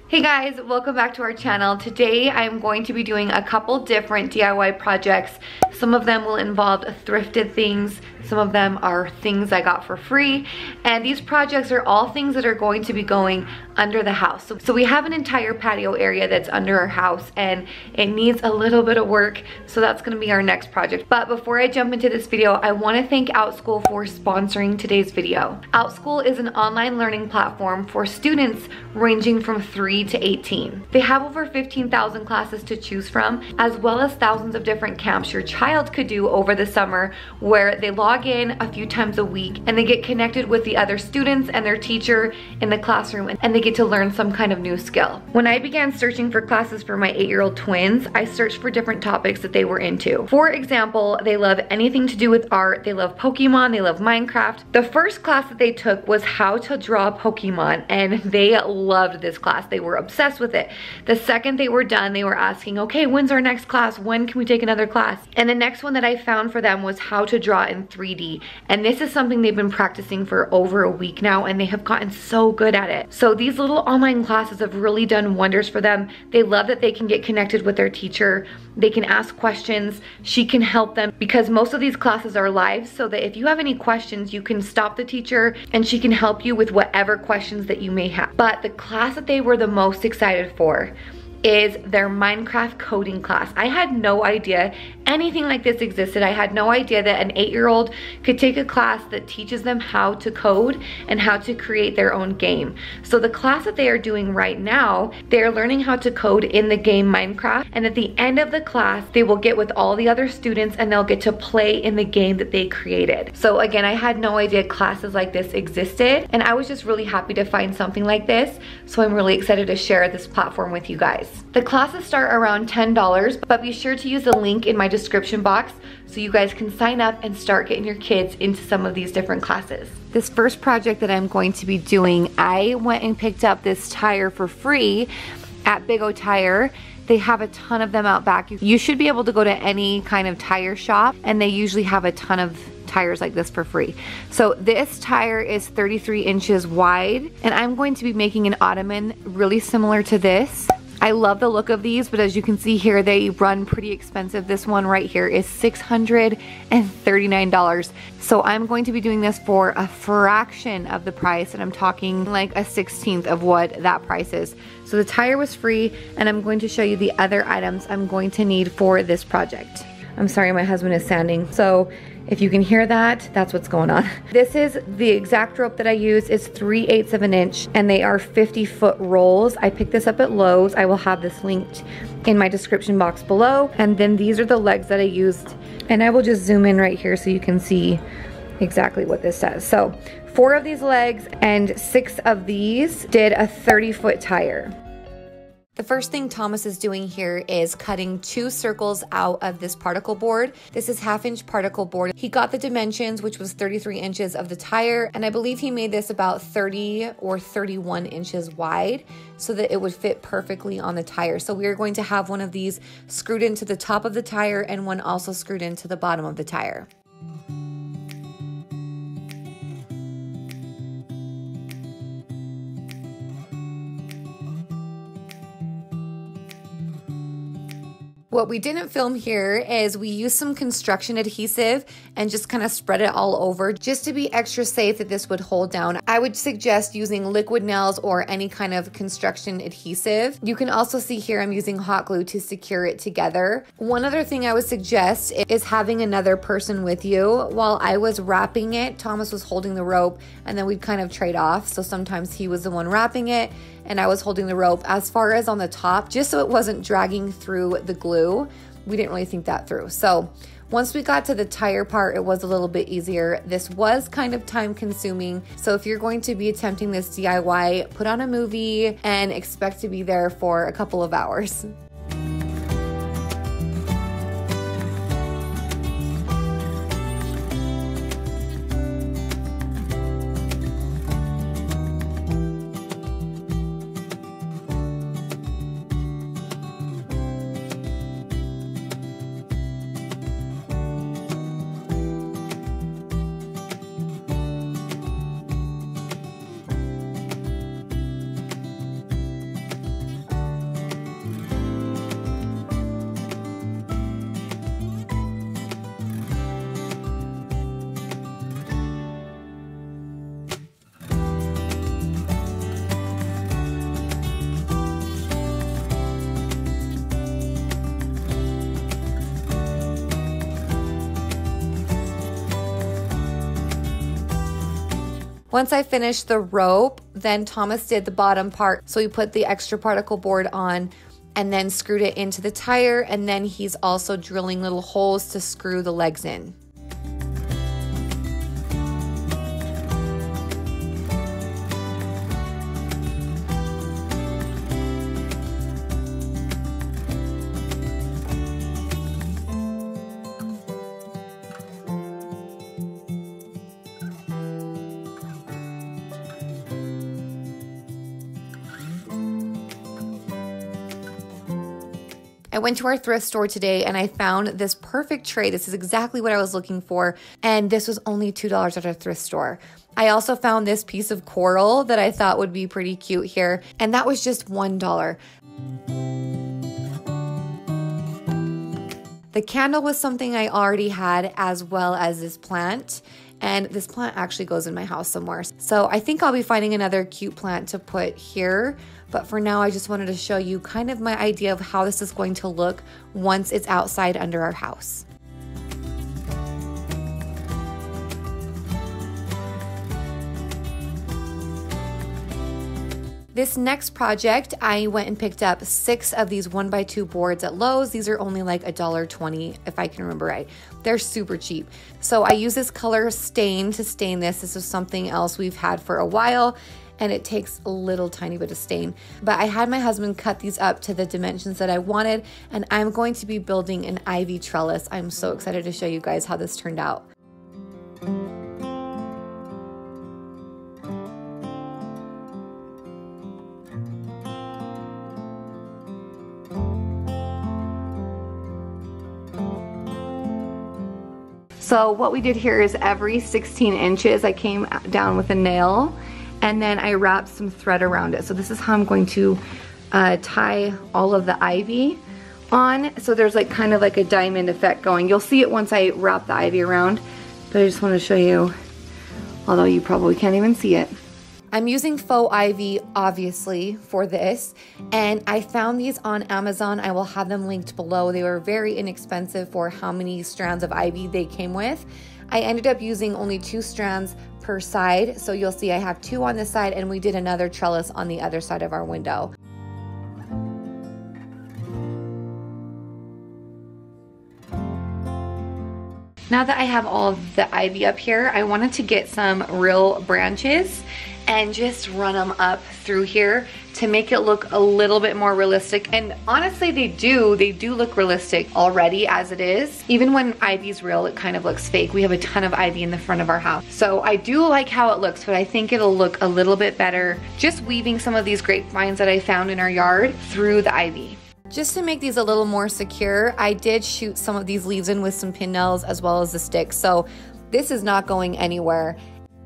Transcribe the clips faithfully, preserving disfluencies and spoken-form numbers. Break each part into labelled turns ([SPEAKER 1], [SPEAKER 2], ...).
[SPEAKER 1] Hey guys, welcome back to our channel. Today I'm going to be doing a couple different D I Y projects. Some of them will involve thrifted things, some of them are things I got for free, and these projects are all things that are going to be going under the house. So, so we have an entire patio area that's under our house and it needs a little bit of work, so that's gonna be our next project. But before I jump into this video, I wanna thank OutSchool for sponsoring today's video. OutSchool is an online learning platform for students ranging from three to eighteen. They have over fifteen thousand classes to choose from, as well as thousands of different camps your child could do over the summer, where they log in a few times a week and they get connected with the other students and their teacher in the classroom, and they get to learn some kind of new skill. When I began searching for classes for my eight-year-old twins, I searched for different topics that they were into. For example, they love anything to do with art, they love Pokemon, they love Minecraft. The first class that they took was how to draw Pokemon, and they loved this class. They were obsessed with it. The second they were done, they were asking, okay, when's our next class? When can we take another class? And the next one that I found for them was how to draw in three D. And this is something they've been practicing for over a week now, and they have gotten so good at it. So these little online classes have really done wonders for them. They love that they can get connected with their teacher. They can ask questions. She can help them, because most of these classes are live, so that if you have any questions, you can stop the teacher and she can help you with whatever questions that you may have. But the class that they were the most excited for is their Minecraft coding class. I had no idea anything like this existed. I had no idea that an eight-year-old could take a class that teaches them how to code and how to create their own game. So the class that they are doing right now, they're learning how to code in the game Minecraft, and at the end of the class, they will get with all the other students and they'll get to play in the game that they created. So again, I had no idea classes like this existed, and I was just really happy to find something like this. So I'm really excited to share this platform with you guys. The classes start around ten dollars, but be sure to use the link in my description box so you guys can sign up and start getting your kids into some of these different classes. This first project that I'm going to be doing, I went and picked up this tire for free at Big O Tire. They have a ton of them out back. You should be able to go to any kind of tire shop, and they usually have a ton of tires like this for free. So this tire is thirty-three inches wide, and I'm going to be making an ottoman really similar to this. I love the look of these, but as you can see here, they run pretty expensive. This one right here is six hundred thirty-nine dollars. So I'm going to be doing this for a fraction of the price, and I'm talking like a sixteenth of what that price is. So the tire was free, and I'm going to show you the other items I'm going to need for this project. I'm sorry, my husband is sanding. So if you can hear that, that's what's going on. This is the exact rope that I use. It's three eighths of an inch, and they are fifty foot rolls. I picked this up at Lowe's. I will have this linked in my description box below. And then these are the legs that I used. And I will just zoom in right here so you can see exactly what this says. So four of these legs and six of these did a thirty foot tire. The first thing Thomas is doing here is cutting two circles out of this particle board. This is half inch particle board. He got the dimensions, which was thirty-three inches of the tire, and I believe he made this about thirty or thirty-one inches wide so that it would fit perfectly on the tire. So we are going to have one of these screwed into the top of the tire and one also screwed into the bottom of the tire. What we didn't film here is we used some construction adhesive and just kind of spread it all over just to be extra safe that this would hold down. I would suggest using liquid nails or any kind of construction adhesive. You can also see here I'm using hot glue to secure it together. One other thing I would suggest is having another person with you. While I was wrapping it, Thomas was holding the rope, and then we'd kind of trade off. So sometimes he was the one wrapping it and I was holding the rope. As far as on the top, just so it wasn't dragging through the glue, we didn't really think that through. So once we got to the tire part, it was a little bit easier. This was kind of time consuming. So if you're going to be attempting this D I Y, put on a movie and expect to be there for a couple of hours. Once I finished the rope, then Thomas did the bottom part. So we put the extra particle board on and then screwed it into the tire, and then he's also drilling little holes to screw the legs in. I went to our thrift store today and I found this perfect tray. This is exactly what I was looking for. And this was only two dollars at our thrift store. I also found this piece of coral that I thought would be pretty cute here. And that was just one dollar. The candle was something I already had, as well as this plant. And this plant actually goes in my house somewhere. So I think I'll be finding another cute plant to put here. But for now, I just wanted to show you kind of my idea of how this is going to look once it's outside under our house. This next project, I went and picked up six of these one by two boards at Lowe's. These are only like a dollar twenty, if I can remember right. They're super cheap. So I use this color stain to stain this. This is something else we've had for a while, and it takes a little tiny bit of stain. But I had my husband cut these up to the dimensions that I wanted, and I'm going to be building an ivy trellis. I'm so excited to show you guys how this turned out. So what we did here is every sixteen inches, I came down with a nail and then I wrapped some thread around it. So this is how I'm going to uh, tie all of the ivy on. So there's like kind of like a diamond effect going. You'll see it once I wrap the ivy around, but I just want to show you, although you probably can't even see it. I'm using faux ivy, obviously, for this, and I found these on Amazon. I will have them linked below. They were very inexpensive for how many strands of ivy they came with. I ended up using only two strands per side, so you'll see I have two on this side, and we did another trellis on the other side of our window. Now that I have all of the ivy up here, I wanted to get some real branches and just run them up through here to make it look a little bit more realistic. And honestly, they do, they do look realistic already as it is. Even when ivy's real, it kind of looks fake. We have a ton of ivy in the front of our house. So I do like how it looks, but I think it'll look a little bit better just weaving some of these grapevines that I found in our yard through the ivy. Just to make these a little more secure, I did shoot some of these leaves in with some pin nails as well as the sticks. So this is not going anywhere.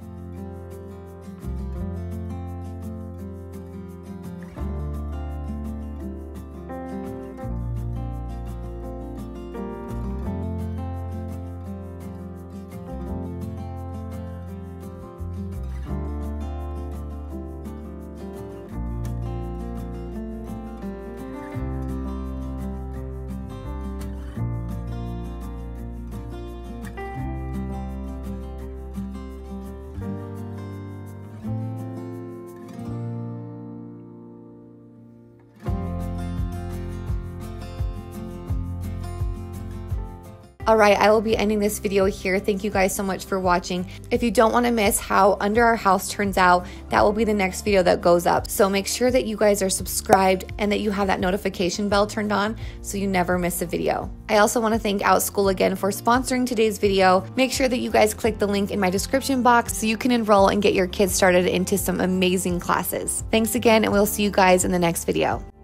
[SPEAKER 1] All right, I will be ending this video here. Thank you guys so much for watching. If you don't want to miss how under our house turns out, that will be the next video that goes up. So make sure that you guys are subscribed and that you have that notification bell turned on so you never miss a video. I also want to thank Outschool again for sponsoring today's video. Make sure that you guys click the link in my description box so you can enroll and get your kids started into some amazing classes. Thanks again, and we'll see you guys in the next video.